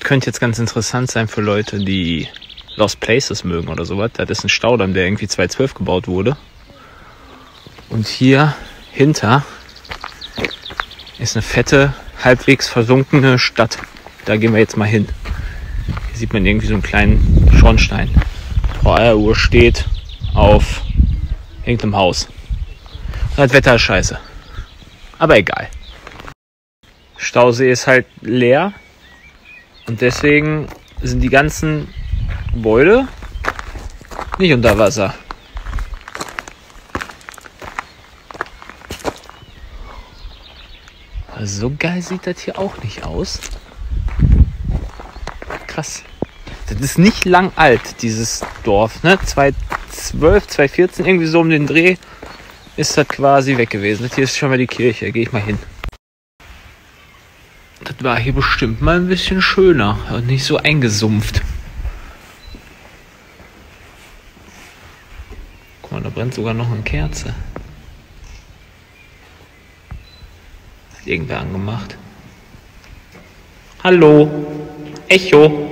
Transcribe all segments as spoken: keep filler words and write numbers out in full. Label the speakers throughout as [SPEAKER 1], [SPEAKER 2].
[SPEAKER 1] könnte jetzt ganz interessant sein für Leute, die Lost Places mögen oder sowas. Das ist ein Staudamm, der irgendwie zweitausendzwölf gebaut wurde. Und hier hinter ist eine fette, halbwegs versunkene Stadt. Da gehen wir jetzt mal hin. Hier sieht man irgendwie so einen kleinen Schornstein. Frau Eieruhr steht auf irgendeinem Haus. Und das Wetter ist scheiße. Aber egal. Stausee ist halt leer. Und deswegen sind die ganzen Gebäude nicht unter Wasser. Also so geil sieht das hier auch nicht aus. Krass. Das ist nicht lang alt, dieses Dorf. Ne? zweitausendzwölf, zweitausendvierzehn, irgendwie so um den Dreh ist das quasi weg gewesen. Hier ist schon mal die Kirche, gehe ich mal hin. Das war hier bestimmt mal ein bisschen schöner und nicht so eingesumpft. Guck mal, da brennt sogar noch eine Kerze. Hat irgendwer angemacht. Hallo? Echo?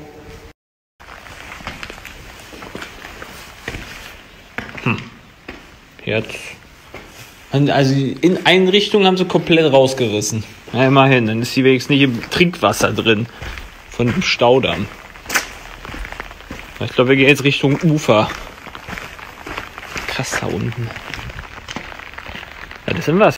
[SPEAKER 1] Hm. Jetzt. Also in Einrichtung haben sie komplett rausgerissen. Ja, immerhin, dann ist sie wenigstens nicht im Trinkwasser drin. Von dem Staudamm. Ich glaube, wir gehen jetzt Richtung Ufer. Krass da unten. Ja, das sind was.